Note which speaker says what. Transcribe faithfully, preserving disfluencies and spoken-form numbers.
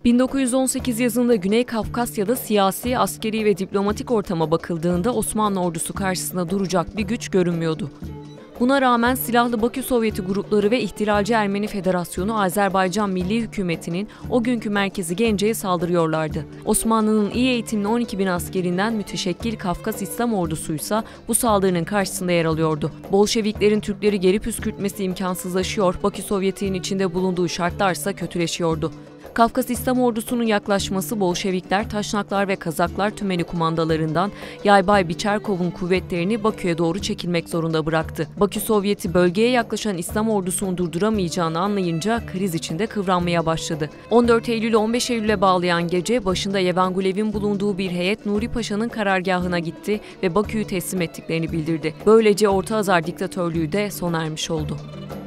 Speaker 1: bin dokuz yüz on sekiz yazında Güney Kafkasya'da siyasi, askeri ve diplomatik ortama bakıldığında Osmanlı ordusu karşısında duracak bir güç görünmüyordu. Buna rağmen silahlı Bakü Sovyeti grupları ve İhtilalci Ermeni Federasyonu Azerbaycan Milli Hükümeti'nin o günkü merkezi Gence'ye saldırıyorlardı. Osmanlı'nın iyi eğitimli on iki bin askerinden müteşekkil Kafkas İslam ordusuysa bu saldırının karşısında yer alıyordu. Bolşeviklerin Türkleri geri püskürtmesi imkansızlaşıyor, Bakü Sovyeti'nin içinde bulunduğu şartlarsa kötüleşiyordu. Kafkas İslam ordusunun yaklaşması Bolşevikler, Taşnaklar ve Kazaklar tümeni kumandalarından Yaybay Biçerkov'un kuvvetlerini Bakü'ye doğru çekilmek zorunda bıraktı. Bakü Sovyeti bölgeye yaklaşan İslam ordusunu durduramayacağını anlayınca kriz içinde kıvranmaya başladı. on dört Eylül'ü on beş Eylül'e bağlayan gece başında Yevangulev'in bulunduğu bir heyet Nuri Paşa'nın karargahına gitti ve Bakü'yü teslim ettiklerini bildirdi. Böylece Orta Hazar diktatörlüğü de sona ermiş oldu.